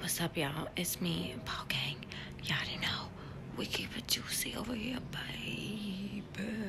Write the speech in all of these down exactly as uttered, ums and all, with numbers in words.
What's up, y'all? It's me, Paul Gang. Y'all already know we keep it juicy over here, baby.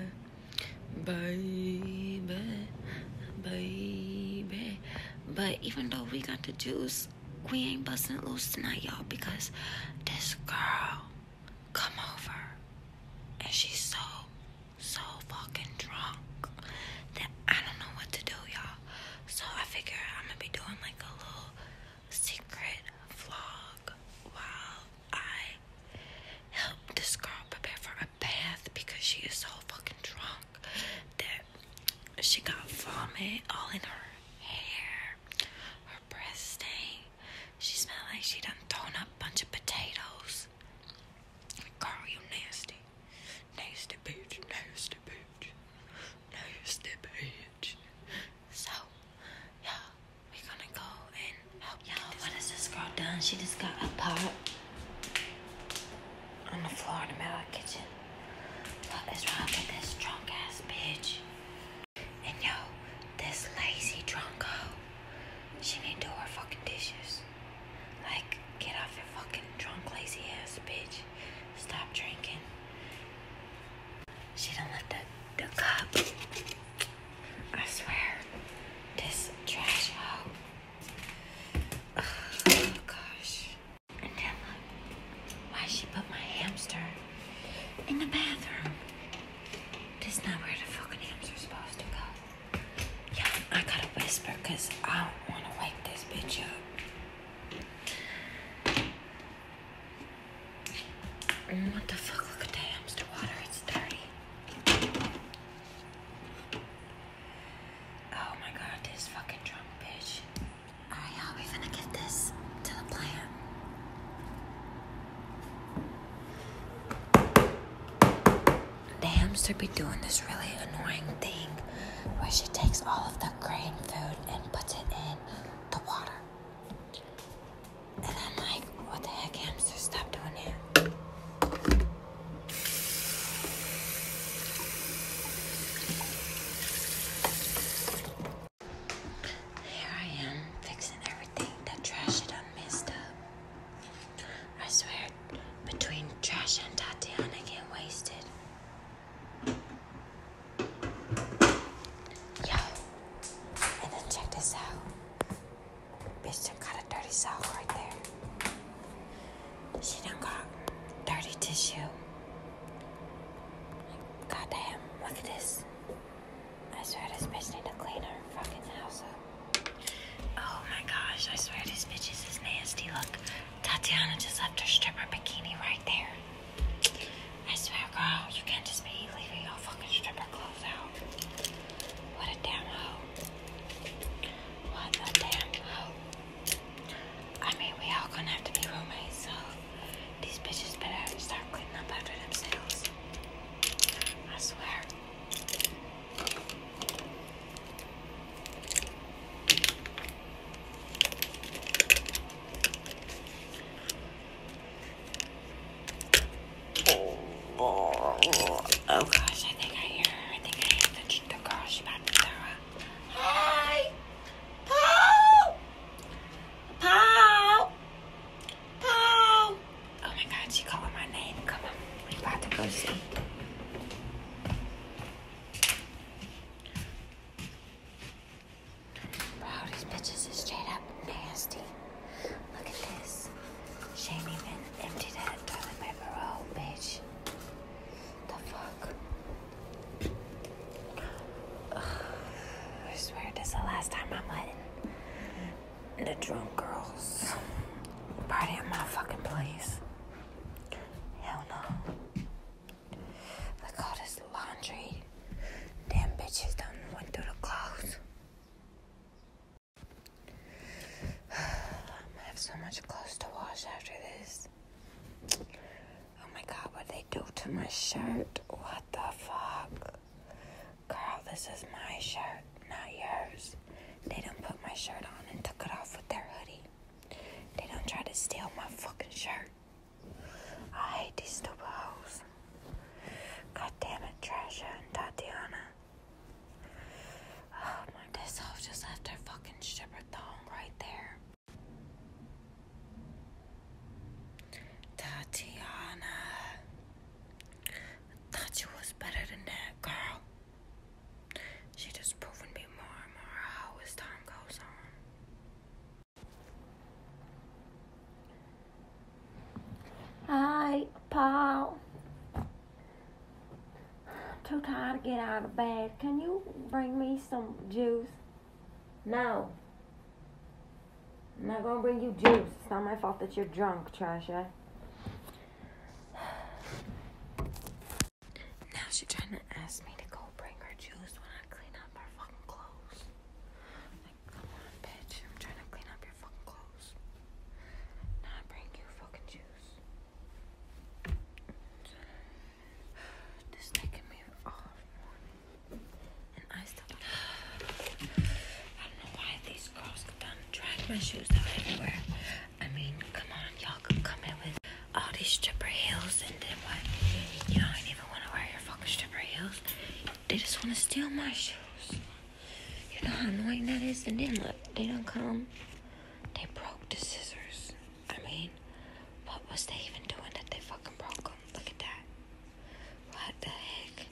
Baby. Baby. But even though we got the juice, we ain't busting it loose tonight, y'all, because this girl come over and she's so, so fucking drunk that I don't know what to do, y'all. So I figure I'm gonna be doing like a little secret vlog while I help this girl prepare for a bath because she is so fucking drunk that she got vomit all in her hair, her breath stain. She smelled like she done thrown up a bunch of potatoes. Girl, you nasty. Nasty bitch, nasty bitch, nasty bitch. So, y'all, we gonna go and help y'all. What has this girl done? She just got a pot on the floor in the middle of the kitchen. What is wrong with this drunk ass bitch? And yo, this lazy drunk hoe, she need to do her fucking dishes. Like, get off your fucking drunk lazy ass bitch. Stop drinking. She done left the, the cup. I swear, this trash hoe. Oh gosh. And then look, why she put my hamster in the bathroom? This is not where the fucking hamster's supposed to go. Yeah, I gotta whisper because I don't want to wake this bitch up. What the fuck? Look at the hamster water. It's dirty. Oh my god, this fucking drunk bitch. Alright, y'all, we finna get this to the plant. The hamster be doing this really annoying thing where she takes all of the grain food and puts it in the water. And I'm like, what the heck, hamster? Stop doing it. Here I am fixing everything. That trash she done messed up. I swear, between trash and Tatiana get wasted. Yo, and then check this out. Bitch done got a dirty sock right there. She done got dirty tissue. Goddamn, look at this. I swear this bitch need to clean her fucking house up. Oh my gosh, I swear this bitch is as nasty. Look, Tatiana just left her stripper bikini right there. I swear, girl, you can't just be leaving your fucking stripper clothes out. What a damn hoe. What a damn hoe. I mean, we all gonna have to be roommates, so these bitches better start cleaning up after themselves. I swear. Oh gosh, I think I hear her. I think I hear the, the girl. She about to throw up. Hi! Paul! Paul! Paul! Oh my god, she calling my name. Come on, we about to go see. Bro, these bitches is straight up nasty. Look at this. She ain't even emptied that toilet paper roll, bitch. The fuck? Ugh. I swear this is the last time I'm letting the drunk girls party at my fucking place. Hell no. Look all this laundry. Damn bitches done went through the clothes. I'm gonna have so much clothes to wash after this. Oh my god, what they do to my shirt? What the fuck? Girl, this is my shirt, not yours. They done put my shirt on and took it off with their hoodie. They done tried to steal my fucking shirt. I hate these stupid hoes. God damn it, Trasha and Tatiana. Oh my, this hoe just left her fucking stripper thong right there. Paul. Too tired to get out of bed. Can you bring me some juice? No. I'm not gonna bring you juice. It's not my fault that you're drunk, Trasha. Now she's trying to ask me to go bring her juice when I clean up her fucking clothes. Like, come on, bitch. I'm trying to clean up your fucking clothes. Now I bring you fucking juice. This taking me all morning. And I still don't I don't know why these girls done drag my shoes out everywhere. I mean, come on, y'all can come in with all these stripper heels and then what? You don't even want to wear your fucking stripper heels. They just want to steal my shoes. You know how annoying that is? And then look, they don't come. They broke the scissors. I mean, what was they even doing that they fucking broke them? Look at that. What the heck?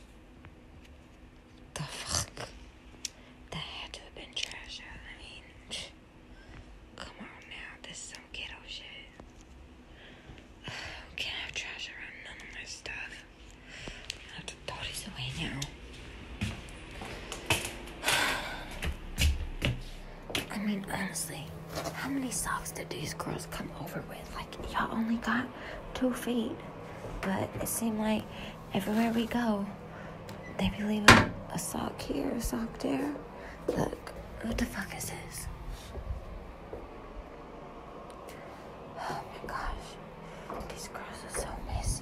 The fuck? That had to have been trash. I mean, come on now. This is some ghetto shit. Can't have trash around none of my stuff. I have to throw these away now. I mean, honestly, how many socks did these girls come over with? Like, y'all only got two feet. But it seemed like everywhere we go, they be leaving a sock here, a sock there. Look, what the fuck is this? Oh my gosh. These girls are so messy.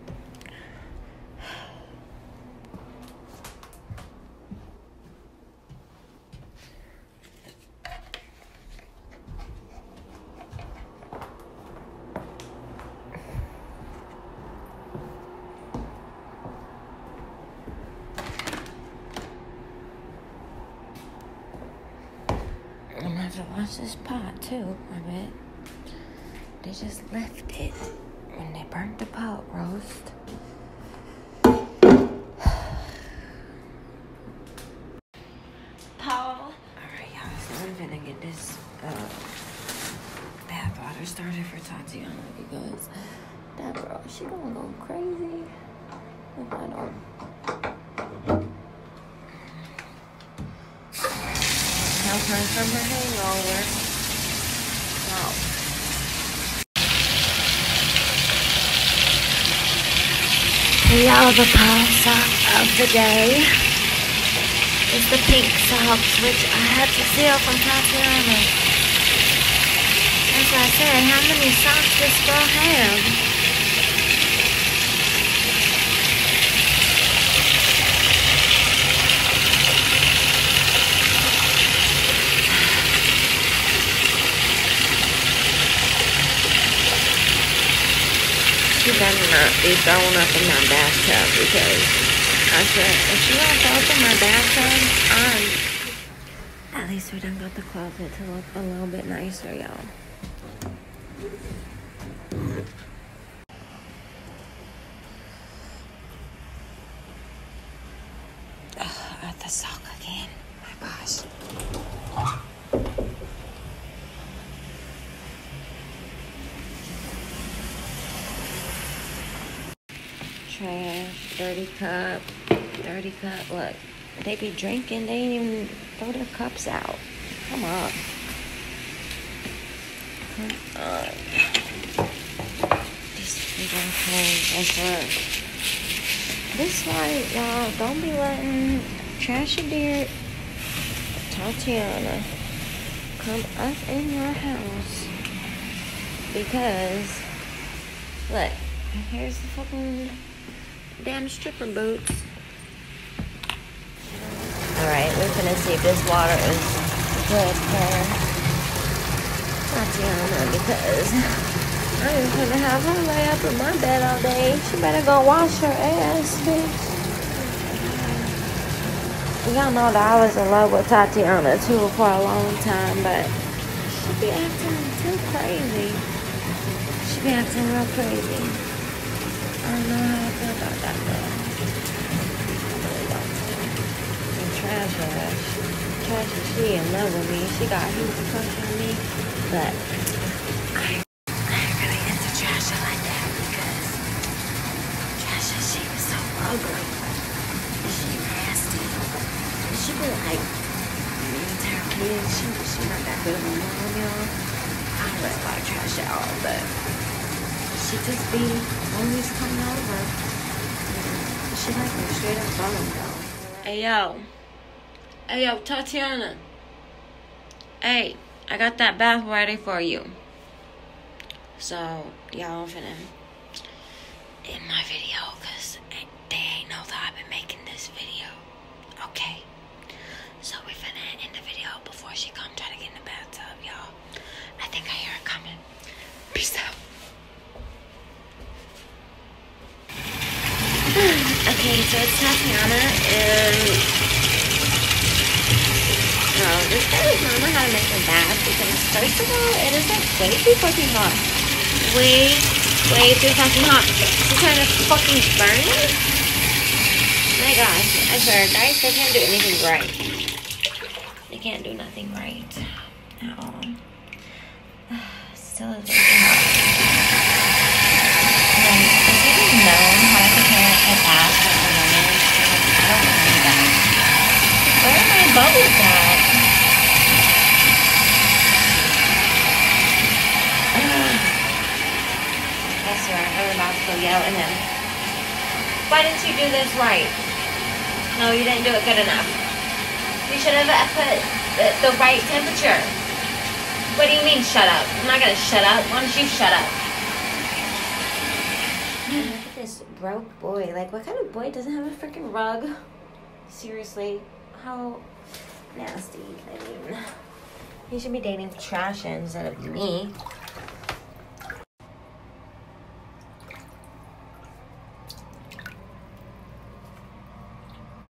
I'm gonna have to wash this pot too, I bet. They just left it when they burnt the pot roast. Paul. Alright, y'all, so I'm gonna get this uh, bath water started for Tatiana because that girl, she gonna go crazy if I don't. Help her from her hangover. Wow. Hey y'all, the Paul sock of the day is the pink socks, which I had to steal from Tatiana. That's why I said, how many socks this girl have? She better not be throwing up in my bathtub because I said, if she don't throw up in my bathtub, I'm... At least we done got the closet to look a little bit nicer, y'all. Ugh, at the sock again. My gosh. Trash, dirty cup, dirty cup. Look, they be drinking, they ain't even throw their cups out. Come on. Come on. These people are cold. That's right. This why, y'all, don't be letting Trashy Dear Tatiana come up in your house. Because, look, here's the fucking damn stripper boots. Alright, we're gonna see if this water is good for Tatiana because I ain't gonna have her lay up in my bed all day. She better go wash her ass, bitch. Y'all know that I was in love with Tatiana too for a long time, but she be acting too crazy. She be acting real crazy. I don't know how I feel about that girl. I really don't. And Trash ass. Trash is she in love with me. She got a huge crush on me. But I, I ain't really into Trash like that because kid. She, she not that good of a mom, y'all. I don't let a lot of trash out, but she just be always coming over. She like me straight up bum, though. Hey, yo. Hey, yo, Tatiana. Hey, I got that bath ready for you. So, y'all finna in my video, because they ain't know that I've been making this video. Okay? So, we finna end the video before she come try to get in the bathtub, y'all. I think I hear her coming. Peace out. Okay, so it's Tatiana, and oh, this guy does not know how to make a bath because first of all, it is like way too fucking hot. Way, way too fucking hot. She's trying to fucking burn it? My gosh, I swear, guys, they can't do anything right. They can't do nothing right at all. Still is fucking hot. Like, is it even known how to prepare a bath for a woman? I don't know that. Where are my bubbles at? I swear, I'm about to go yell at him. Why didn't you do this right? No, you didn't do it good enough. You should have put the, the right temperature. What do you mean, shut up? I'm not gonna shut up. Why don't you shut up? Look at this broke boy. Like, what kind of boy doesn't have a freaking rug? Seriously, how nasty. I mean, he should be dating trash instead of me.